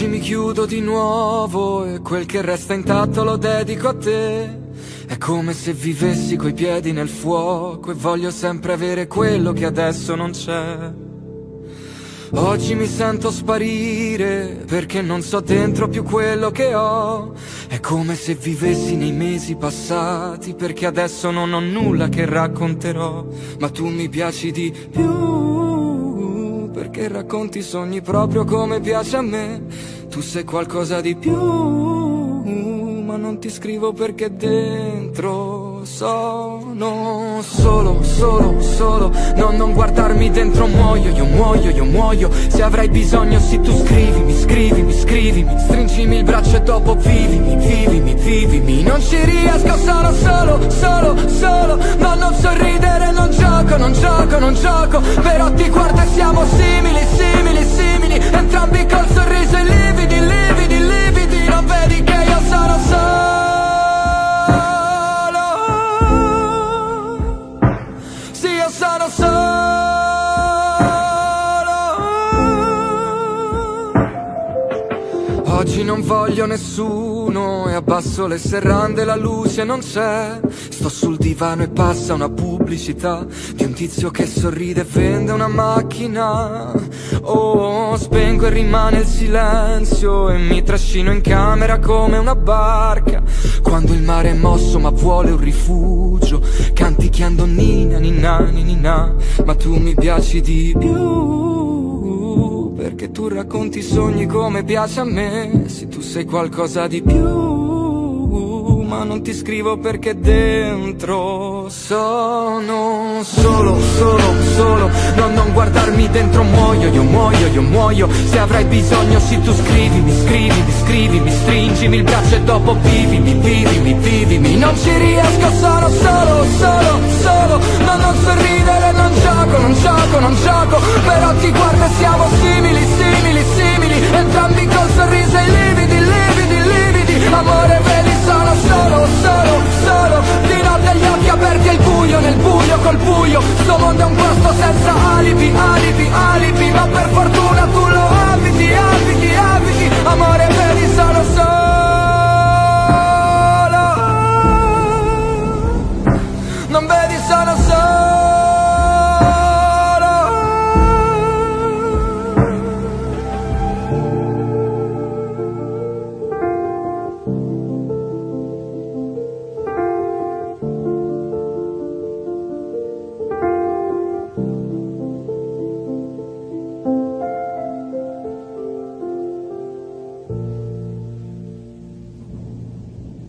Oggi mi chiudo di nuovo e quel che resta intatto lo dedico a te. È come se vivessi coi piedi nel fuoco e voglio sempre avere quello che adesso non c'è. Oggi mi sento sparire perché non so dentro più quello che ho. È come se vivessi nei mesi passati perché adesso non ho nulla che racconterò. Ma tu mi piaci di più perché racconti i sogni proprio come piace a me. Tu sei qualcosa di più, ma non ti scrivo perché dentro sono solo. Non guardarmi dentro, muoio, io muoio. Se avrai bisogno, sì, tu scrivimi, stringimi il braccio e dopo vivimi. Non ci riesco, sono solo. No, non sorridere, non gioco. Però ti guardo e siamo simili. Entrambi col sorriso e lividi. Non vedi che io sono solo. Sì, io sono solo. Oggi non voglio nessuno e abbasso le serrande, la luce non c'è. Sto sul divano e passa una pubblicità di un tizio che sorride e vende una macchina. Oh, spengo e rimane il silenzio e mi trascino in camera come una barca. Quando il mare è mosso ma vuole un rifugio, canticchiando ninna. Ma tu mi piaci di più perché tu racconti i sogni come piace a me. Se tu sei qualcosa di più, ma non ti scrivo perché dentro sono solo. Non guardarmi dentro, muoio, io muoio. Se avrai bisogno, sì, tu scrivimi, stringimi il braccio e dopo vivimi. Non ci riesco, sono solo. No, non sorridere, non gioco. Però ti guardo e siamo simili. Entrambi col sorriso e lividi.